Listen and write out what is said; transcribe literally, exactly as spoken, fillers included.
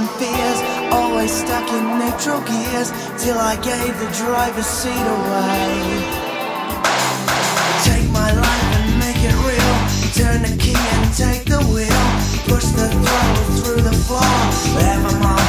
and fears, always stuck in neutral gears, till I gave the driver's seat away. Take my life and make it real, turn the key and take the wheel, push the throttle through the floor, ever more